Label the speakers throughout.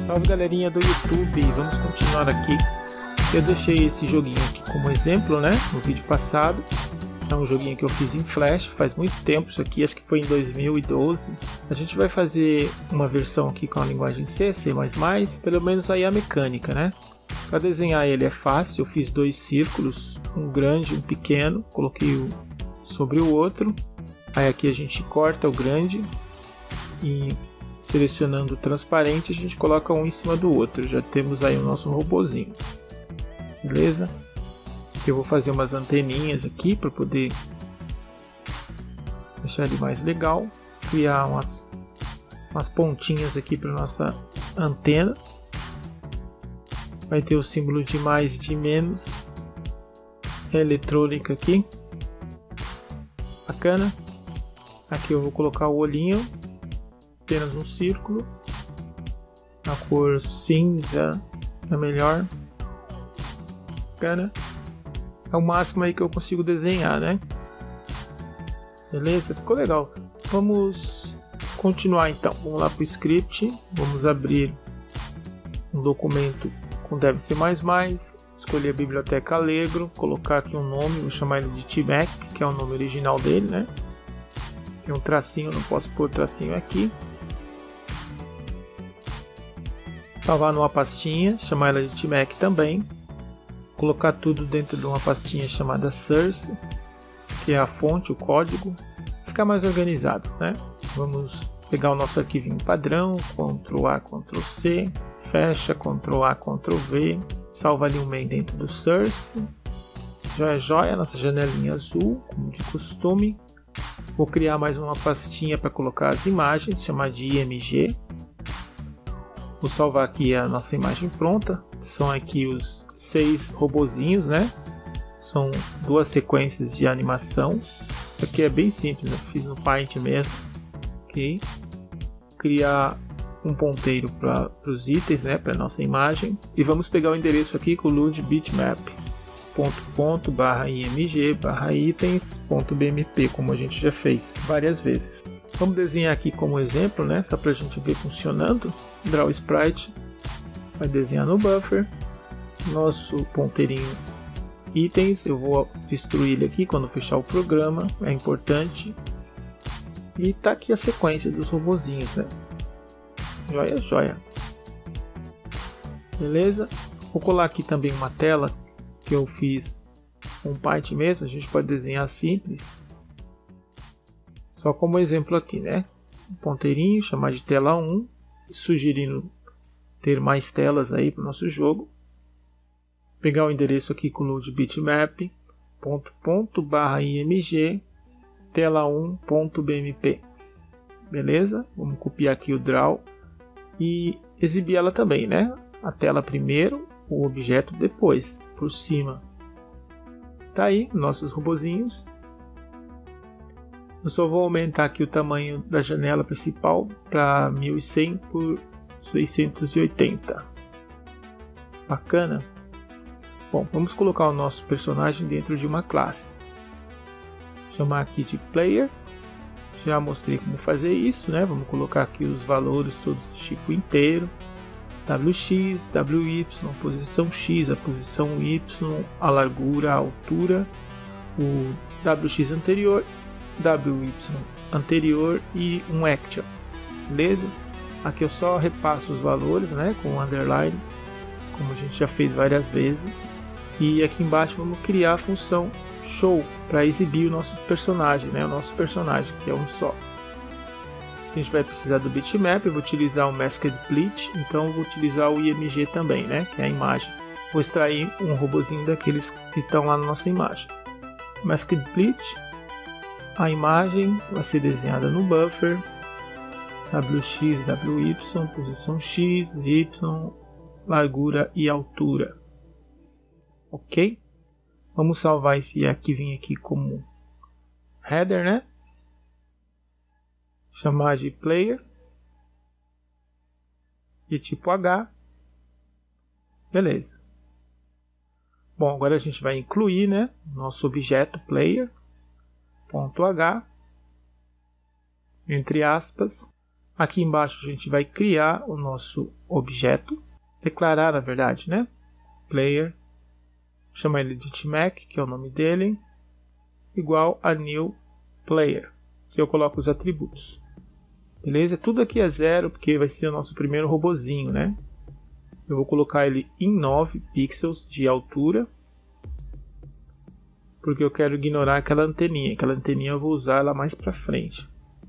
Speaker 1: Salve galerinha do YouTube, vamos continuar aqui. Eu deixei esse joguinho aqui como exemplo, né, no vídeo passado. É um joguinho que eu fiz em Flash, faz muito tempo isso aqui, acho que foi em 2012. A gente vai fazer uma versão aqui com a linguagem C, C++, pelo menos aí a mecânica, né. Para desenhar ele é fácil, eu fiz dois círculos, um grande e um pequeno, coloquei um sobre o outro. Aí aqui a gente corta o grande e selecionando o transparente a gente coloca um em cima do outro. Já temos aí o nosso robozinho, beleza? Eu vou fazer umas anteninhas aqui para poder deixar ele mais legal, criar umas pontinhas aqui para nossa antena. Vai ter o símbolo de mais e de menos, eletrônica aqui, bacana. Aqui eu vou colocar o olhinho, apenas um círculo, a cor cinza é melhor, bacana. É o máximo aí que eu consigo desenhar, né? Beleza? Ficou legal. Vamos continuar então. Vamos lá para o script. Vamos abrir um documento com DevC++. Escolher a biblioteca Allegro. Colocar aqui um nome. Vou chamar ele de Tmac, que é o nome original dele, né? Tem um tracinho, não posso pôr tracinho aqui. Salvar numa pastinha. Chamar ela de Tmac também. Colocar tudo dentro de uma pastinha chamada source, que é a fonte, o código, ficar mais organizado, né? Vamos pegar o nosso arquivinho padrão, Ctrl A, Ctrl C, fecha, Ctrl A, Ctrl V, salva ali o main dentro do source, joia, joia, nossa janelinha azul, como de costume. Vou criar mais uma pastinha para colocar as imagens, chamar de IMG. Vou salvar aqui a nossa imagem pronta, são aqui os 6 robozinhos, né? São duas sequências de animação. Isso aqui é bem simples, né? Fiz no Paint mesmo. Ok. Criar um ponteiro para os itens, né? Para nossa imagem. E vamos pegar o endereço aqui com o load bitmap. .img/itens.bmp, como a gente já fez várias vezes. Vamos desenhar aqui como exemplo, né? Só para a gente ver funcionando. Draw Sprite. Vai desenhar no buffer. Nosso ponteirinho itens, eu vou destruir ele aqui quando fechar o programa, é importante. E tá aqui a sequência dos robozinhos, né? Joia, joia. Beleza? Vou colar aqui também uma tela que eu fiz com Paint mesmo, a gente pode desenhar simples. Só como exemplo aqui, né? Um ponteirinho, chamar de tela 1, sugerindo ter mais telas aí para o nosso jogo. Pegar o endereço aqui com o load bitmap .img tela1.bmp. Beleza? Vamos copiar aqui o draw e exibir ela também, né? A tela primeiro, o objeto depois, por cima. Tá aí, nossos robozinhos. Eu só vou aumentar aqui o tamanho da janela principal para 1100 por 680. Bacana. Bom, vamos colocar o nosso personagem dentro de uma classe. Chamar aqui de player. Já mostrei como fazer isso, né? Vamos colocar aqui os valores todos do tipo inteiro. WX, WY, posição X, a posição Y, a largura, a altura, o WX anterior, WY anterior e um action. Beleza? Aqui eu só repasso os valores, né? Com underline, como a gente já fez várias vezes. E aqui embaixo vamos criar a função show para exibir o nosso personagem, né? O nosso personagem, que é um só. A gente vai precisar do bitmap, eu vou utilizar o Masked Bleach, então eu vou utilizar o IMG também, né? Que é a imagem. Vou extrair um robozinho daqueles que estão lá na nossa imagem. Masked Bleach, a imagem vai ser desenhada no buffer. WX, WY, posição X, Y, largura e altura. Ok? Vamos salvar esse arquivinho aqui como header, né? Chamar de player. De tipo H. Beleza. Bom, agora a gente vai incluir, né? Nosso objeto player. .h. Entre aspas. Aqui embaixo a gente vai criar o nosso objeto, declarar na verdade, né? Player, chamar ele de tmac, que é o nome dele, igual a new player, que eu coloco os atributos. Beleza? Tudo aqui é 0 porque vai ser o nosso primeiro robozinho, né? Eu vou colocar ele em 9 pixels de altura, porque eu quero ignorar aquela anteninha. Aquela anteninha eu vou usar ela mais para frente.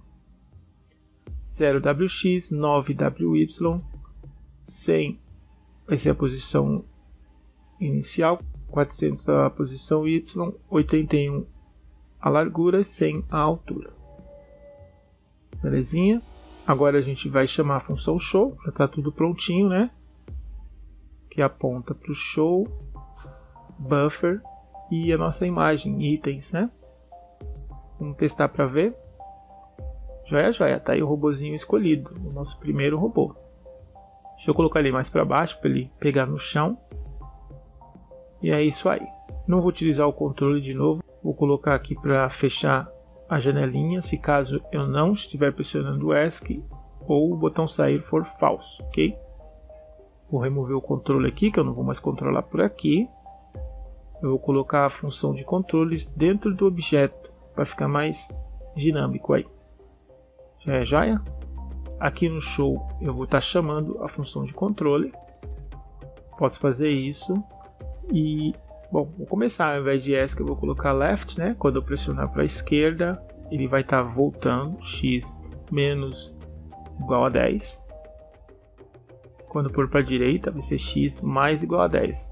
Speaker 1: 0wx, 9wy, 100 vai ser a posição inicial, 400 a posição y, 81 a largura e 100 a altura. Belezinha? Agora a gente vai chamar a função show, já está tudo prontinho, né? Que aponta para o show, buffer e a nossa imagem, itens, né? Vamos testar para ver. Joia, joia, tá aí o robozinho escolhido, o nosso primeiro robô. Deixa eu colocar ele mais para baixo para ele pegar no chão. E é isso aí. Não vou utilizar o controle de novo, vou colocar aqui para fechar a janelinha, se caso eu não estiver pressionando o ESC ou o botão sair for falso, ok? Vou remover o controle aqui, que eu não vou mais controlar por aqui. Eu vou colocar a função de controles dentro do objeto, para ficar mais dinâmico aí. Já é joia? Aqui no show eu vou estar chamando a função de controle. Posso fazer isso. E, bom, vou começar, ao invés de ESC eu vou colocar left, né? Quando eu pressionar para a esquerda, ele vai estar voltando, x menos igual a 10. Quando for para a direita, vai ser x mais igual a 10.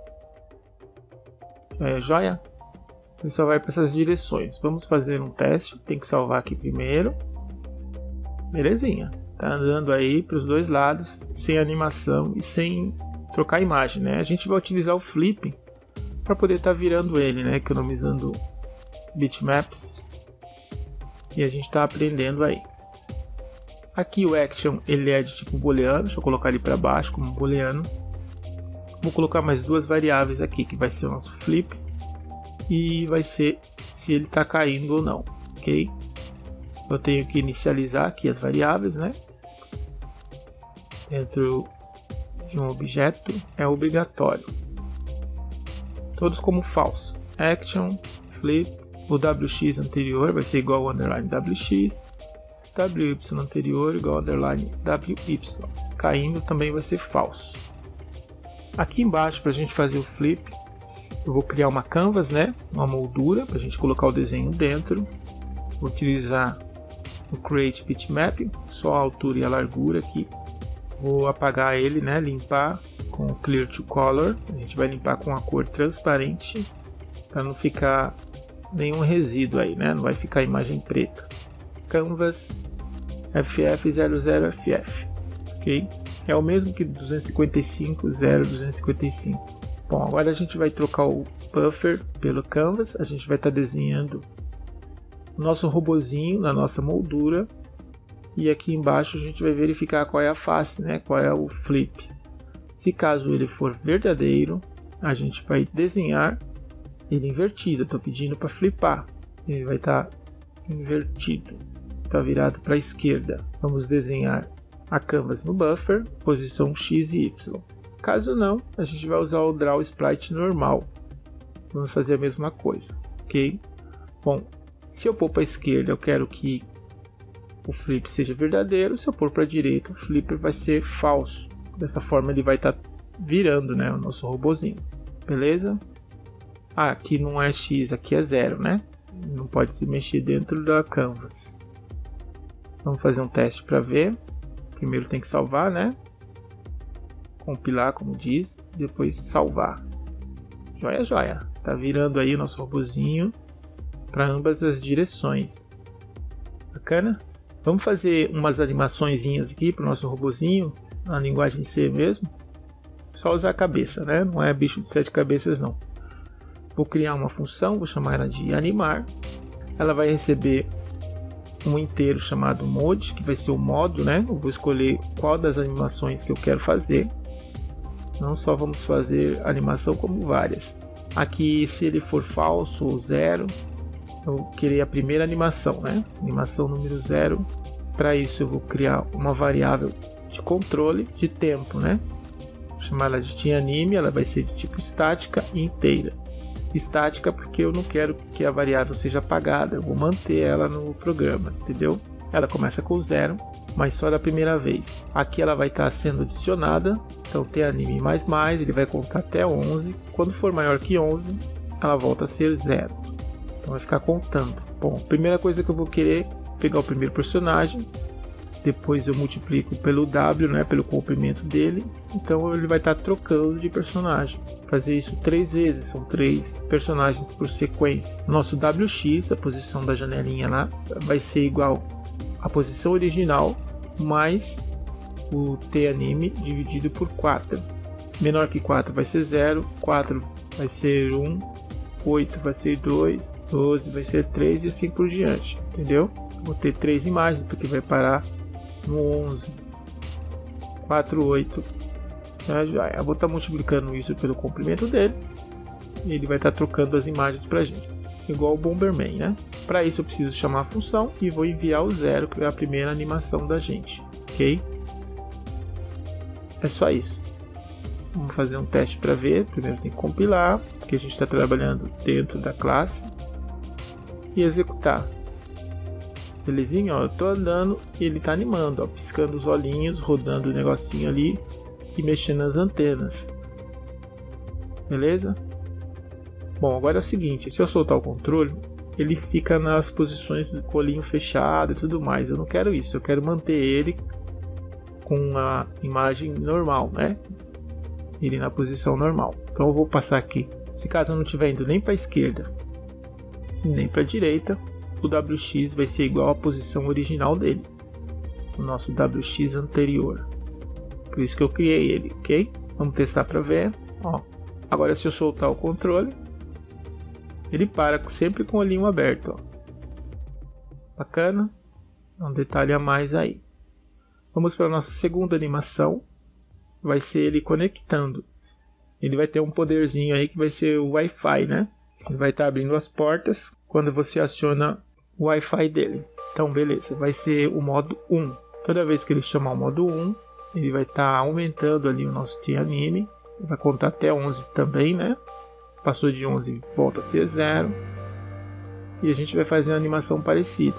Speaker 1: É joia? Ele só vai para essas direções. Vamos fazer um teste, tem que salvar aqui primeiro. Belezinha, tá andando aí para os dois lados, sem animação e sem trocar a imagem, né? A gente vai utilizar o flip para poder estar virando ele, né? Economizando bitmaps. E a gente está aprendendo aí. Aqui o action ele é de tipo booleano, deixa eu colocar ele para baixo como booleano. Vou colocar mais duas variáveis aqui, que vai ser o nosso flip e vai ser se ele está caindo ou não, ok? Eu tenho que inicializar aqui as variáveis, né? Dentro de um objeto é obrigatório. Todos como false. Action, flip, o wx anterior vai ser igual ao underline wx, wy anterior igual ao underline wy. Caindo também vai ser falso. Aqui embaixo, para a gente fazer o flip, eu vou criar uma canvas, né? Uma moldura para a gente colocar o desenho dentro. Vou utilizar o create bitmap, só a altura e a largura aqui. Vou apagar ele, né? Limpar com clear to color. A gente vai limpar com a cor transparente para não ficar nenhum resíduo aí, né? Não vai ficar a imagem preta. Canvas ff00ff, ok? É o mesmo que 255.0.255. Bom, agora a gente vai trocar o buffer pelo canvas. A gente vai estar desenhando o nosso robozinho na nossa moldura. E aqui embaixo a gente vai verificar qual é a face, né? Qual é o flip. Se caso ele for verdadeiro, a gente vai desenhar ele invertido. Estou pedindo para flipar. Ele vai estar invertido. Está virado para a esquerda. Vamos desenhar a canvas no buffer, posição x e y. Caso não, a gente vai usar o draw sprite normal. Vamos fazer a mesma coisa, ok? Bom, se eu pôr para a esquerda, eu quero que o flip seja verdadeiro. Se eu pôr para a direita, o flip vai ser falso. Dessa forma ele vai estar virando, né, o nosso robozinho. Beleza? Ah, aqui não é x, aqui é 0, né? Não pode se mexer dentro da canvas. Vamos fazer um teste para ver. Primeiro tem que salvar, né? Compilar, como diz, depois salvar. Joia, joia. Tá virando aí o nosso robozinho para ambas as direções. Bacana? Vamos fazer umas animaçõezinhas aqui para o nosso robozinho, na linguagem C mesmo. Só usar a cabeça, né? Não é bicho de 7 cabeças não. Vou criar uma função, vou chamar ela de animar. Ela vai receber um inteiro chamado mode, que vai ser o modo, né? Eu vou escolher qual das animações que eu quero fazer. Não só vamos fazer animação, como várias. Aqui, se ele for falso ou 0, eu queria a primeira animação, né? Animação número 0 Para isso eu vou criar uma variável de controle de tempo, né? Vou chamar ela de TAnime, ela vai ser de tipo estática e inteira. Estática porque eu não quero que a variável seja apagada, eu vou manter ela no programa, entendeu? Ela começa com 0, mas só da primeira vez. Aqui ela vai estar sendo adicionada, então TAnime mais, ele vai contar até 11. Quando for maior que 11, ela volta a ser 0. Então vai ficar contando. Bom, primeira coisa que eu vou querer pegar o primeiro personagem, depois eu multiplico pelo W, né, pelo comprimento dele, então ele vai estar trocando de personagem. Fazer isso 3 vezes, são 3 personagens por sequência. Nosso WX, a posição da janelinha lá, vai ser igual à posição original mais o TAnime dividido por 4. Menor que 4 vai ser 0, 4 vai ser 1, 8 vai ser 2, 12 vai ser 3 e assim por diante, entendeu? Vou ter 3 imagens porque vai parar no 11, 4, 8. Eu vou estar multiplicando isso pelo comprimento dele e ele vai estar trocando as imagens para a gente, igual o Bomberman, né? Para isso eu preciso chamar a função e vou enviar o 0, que é a primeira animação da gente, ok? É só isso. Vamos fazer um teste para ver. Primeiro tem que compilar, porque a gente está trabalhando dentro da classe, e executar. Belezinha, ó, eu tô andando e ele tá animando, ó, piscando os olhinhos, rodando o negocinho ali e mexendo nas antenas. Beleza? Bom, agora é o seguinte, se eu soltar o controle, ele fica nas posições do olhinho fechado e tudo mais. Eu não quero isso, eu quero manter ele com a imagem normal, né? Ele na posição normal. Então eu vou passar aqui. Se caso eu não estiver indo nem para a esquerda nem para a direita, o WX vai ser igual à posição original dele, o nosso WX anterior. Por isso que eu criei ele, ok? Vamos testar para ver. Ó, agora se eu soltar o controle, ele para sempre com o olhinho aberto. Ó. Bacana? Um detalhe a mais aí. Vamos para a nossa segunda animação. Vai ser ele conectando. Ele vai ter um poderzinho aí que vai ser o Wi-Fi, né? Ele vai estar abrindo as portas quando você aciona o Wi-Fi dele. Então beleza, vai ser o modo 1. Toda vez que ele chamar o modo 1, ele vai estar aumentando ali o nosso TAnime. Vai contar até 11 também, né? Passou de 11, volta a ser 0. E a gente vai fazer uma animação parecida.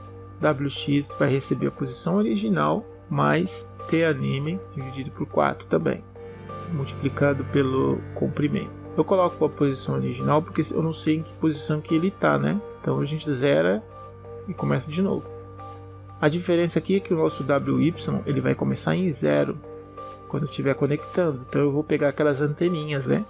Speaker 1: WX vai receber a posição original mais TAnime dividido por 4 também, multiplicado pelo comprimento. Eu coloco a posição original porque eu não sei em que posição que ele está, né? Então a gente zera e começa de novo. A diferença aqui é que o nosso WY ele vai começar em 0 quando estiver conectando. Então eu vou pegar aquelas anteninhas, né?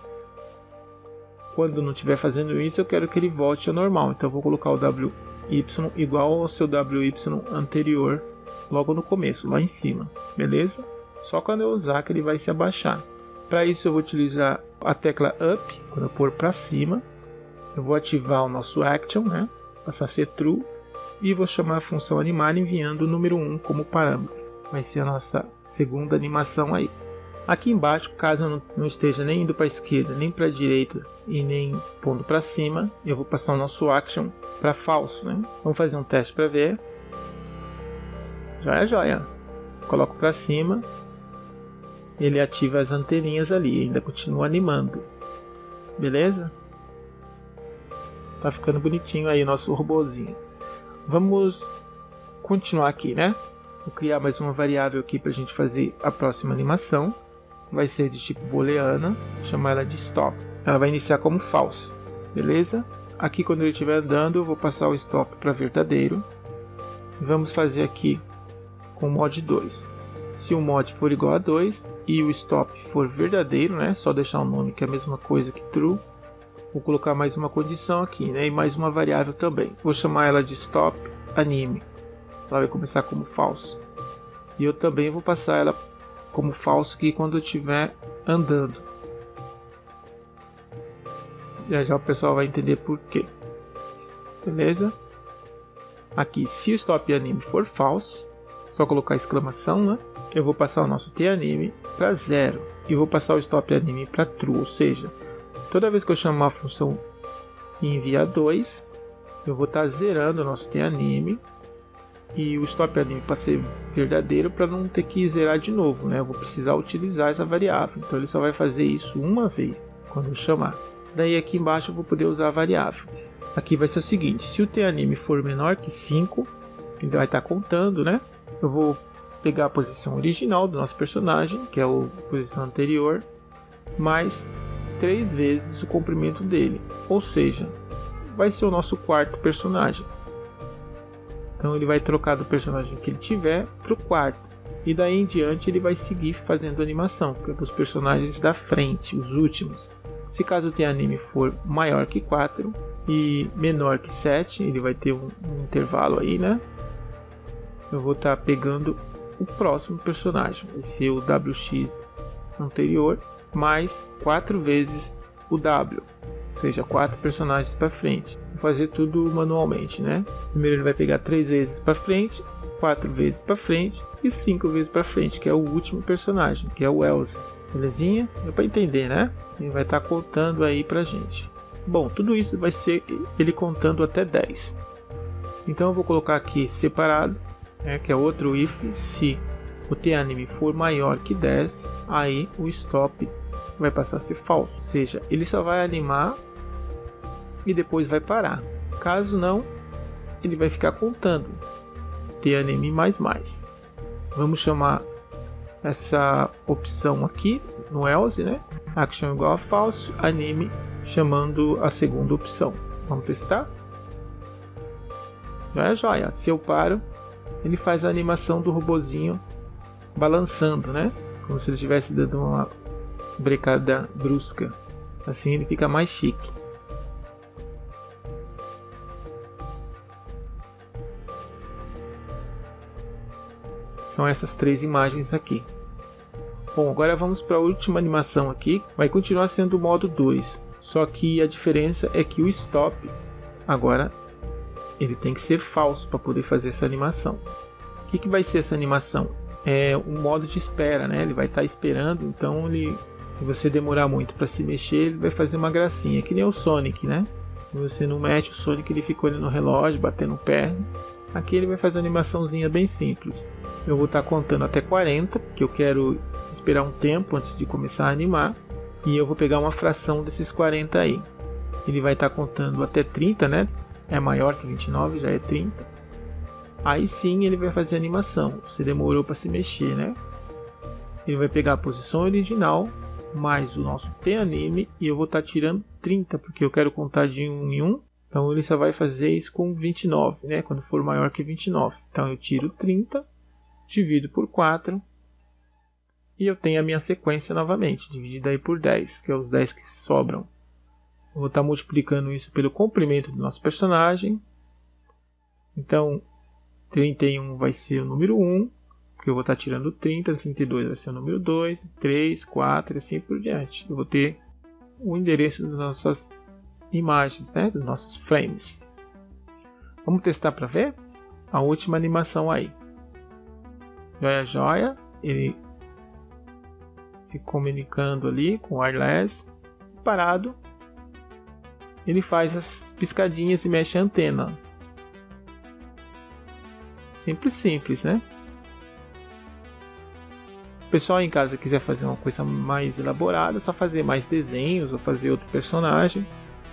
Speaker 1: Quando não estiver fazendo isso, eu quero que ele volte ao normal. Então eu vou colocar o WY igual ao seu WY anterior logo no começo, lá em cima. Beleza? Só quando eu usar que ele vai se abaixar. Para isso eu vou utilizar a tecla Up, quando eu pôr para cima. Eu vou ativar o nosso Action, né? Passar a ser True. E vou chamar a função animar enviando o número 1 como parâmetro. Vai ser a nossa segunda animação aí. Aqui embaixo, caso eu não esteja nem indo para a esquerda, nem para a direita e nem pondo para cima, eu vou passar o nosso Action para falso, né? Vamos fazer um teste para ver. Joia, joia. Coloco para cima. Ele ativa as anteninhas ali, ainda continua animando. Beleza? Tá ficando bonitinho aí o nosso robozinho. Vamos continuar aqui, né? Vou criar mais uma variável aqui para a gente fazer a próxima animação. Vai ser de tipo booleana, vou chamar ela de stop. Ela vai iniciar como false, beleza? Aqui quando ele estiver andando eu vou passar o stop para verdadeiro. Vamos fazer aqui com o mod 2. Se o mod for igual a 2 e o stop for verdadeiro, né? Só deixar o nome que é a mesma coisa que true. Vou colocar mais uma condição aqui, né? E mais uma variável também. Vou chamar ela de stop anime. Ela vai começar como falso. E eu também vou passar ela como falso aqui quando eu estiver andando. Já já o pessoal vai entender por quê. Beleza? Aqui, se o stop anime for falso, só colocar exclamação, né? Eu vou passar o nosso TAnime para 0 e vou passar o stop anime para true, ou seja, toda vez que eu chamar a função e enviar 2, eu vou estar zerando o nosso TAnime e o stop anime para ser verdadeiro, para não ter que zerar de novo, né? Eu vou precisar utilizar essa variável, então ele só vai fazer isso uma vez quando eu chamar. Daí aqui embaixo eu vou poder usar a variável. Aqui vai ser o seguinte: se o TAnime for menor que 5, ele vai estar contando, né? Eu vou pegar a posição original do nosso personagem, que é a posição anterior, mais 3 vezes o comprimento dele, ou seja, vai ser o nosso quarto personagem. Então ele vai trocar do personagem que ele tiver para o quarto, e daí em diante ele vai seguir fazendo animação para os personagens da frente, os últimos. Se caso o TAnime for maior que 4 e menor que 7, ele vai ter um intervalo aí, né? Eu vou estar pegando o próximo personagem, vai ser o WX anterior, mais 4 vezes o W, ou seja, 4 personagens para frente. Vou fazer tudo manualmente, né? Primeiro ele vai pegar 3 vezes para frente, 4 vezes para frente e 5 vezes para frente, que é o último personagem, que é o Elsa. Belezinha? Deu para entender, né? Ele vai estar contando aí pra gente. Bom, tudo isso vai ser ele contando até 10. Então eu vou colocar aqui separado, que é outro if. Se o TAnime for maior que 10, aí o stop vai passar a ser falso, ou seja, ele só vai animar e depois vai parar. Caso não, ele vai ficar contando TAnime mais. Vamos chamar essa opção aqui no else, né? Action igual a false, anime chamando a segunda opção. Vamos testar? Joia. Se eu paro, ele faz a animação do robozinho balançando, né? Como se ele estivesse dando uma brecada brusca. Assim ele fica mais chique. São essas 3 imagens aqui. Bom, agora vamos para a última animação aqui. Vai continuar sendo o modo 2. Só que a diferença é que o stop agora ele tem que ser falso para poder fazer essa animação. O que vai ser essa animação? É um modo de espera, né? Ele vai estar esperando, então se você demorar muito para se mexer, ele vai fazer uma gracinha, que nem o Sonic, né? Se você não mexe o Sonic, ele fica olhando no relógio, batendo o pé. Aqui ele vai fazer uma animaçãozinha bem simples. Eu vou estar contando até 40, porque eu quero esperar um tempo antes de começar a animar. E eu vou pegar uma fração desses 40 aí. Ele vai estar contando até 30, né? É maior que 29, já é 30. Aí sim ele vai fazer a animação. Você demorou para se mexer, né? Ele vai pegar a posição original mais o nosso TAnime e eu vou estar tirando 30, porque eu quero contar de 1 em 1. Então ele só vai fazer isso com 29, né? Quando for maior que 29. Então eu tiro 30, divido por 4 e eu tenho a minha sequência novamente, dividida aí por 10, que é os 10 que sobram. Eu vou estar multiplicando isso pelo comprimento do nosso personagem. Então 31 vai ser o número 1, porque eu vou estar tirando 30, 32 vai ser o número 2, 3, 4 e assim por diante. Eu vou ter o endereço das nossas imagens, né? Dos nossos frames. Vamos testar para ver a última animação aí. Joia, ele se comunicando ali com o wireless, parado, ele faz as piscadinhas e mexe a antena. Simples, né? O pessoal em casa quiser fazer uma coisa mais elaborada, é só fazer mais desenhos ou fazer outro personagem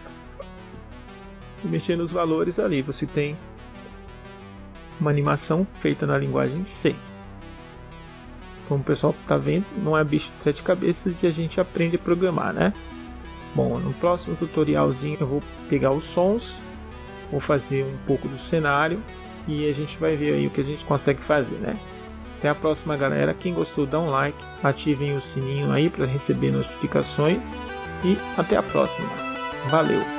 Speaker 1: e mexer nos valores ali. Você tem uma animação feita na linguagem C. Como o pessoal está vendo, não é bicho de 7 cabeças que a gente aprende a programar, né? Bom, no próximo tutorialzinho eu vou pegar os sons, vou fazer um pouco do cenário e a gente vai ver aí o que a gente consegue fazer, né? Até a próxima, galera. Quem gostou, dá um like, ativem o sininho aí para receber notificações e até a próxima. Valeu!